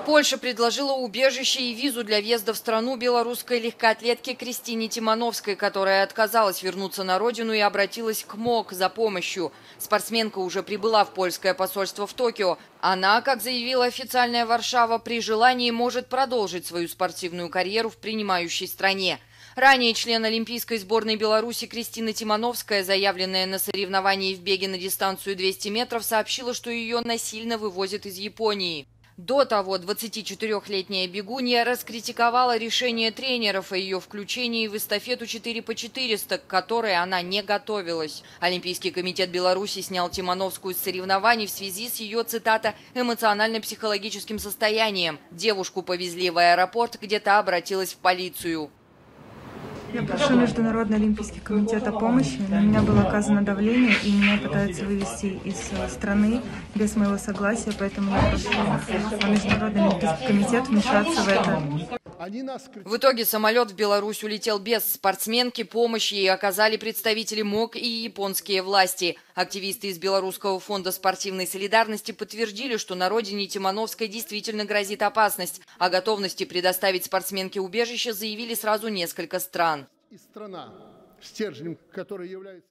Польша предложила убежище и визу для въезда в страну белорусской легкоатлетке Кристине Тимановской, которая отказалась вернуться на родину и обратилась к МОК за помощью. Спортсменка уже прибыла в польское посольство в Токио. Она, как заявила официальная Варшава, при желании может продолжить свою спортивную карьеру в принимающей стране. Ранее член олимпийской сборной Беларуси Кристина Тимановская, заявленная на соревновании в беге на дистанцию 200 метров, сообщила, что ее насильно вывозят из Японии. До того 24-летняя бегунья раскритиковала решение тренеров о ее включении в эстафету 4 по 400, к которой она не готовилась. Олимпийский комитет Беларуси снял Тимановскую с соревнований в связи с ее, цитата, «эмоционально-психологическим состоянием». Девушку повезли в аэропорт, где та обратилась в полицию. Я прошу Международный олимпийский комитет о помощи. На меня было оказано давление, и меня пытаются вывести из страны без моего согласия, поэтому я прошу Международный олимпийский комитет вмешаться в это. В итоге самолет в Беларусь улетел без спортсменки, помощи ей оказали представители МОК и японские власти. Активисты из Белорусского фонда спортивной солидарности подтвердили, что на родине Тимановской действительно грозит опасность. О готовности предоставить спортсменке убежище заявили сразу несколько стран.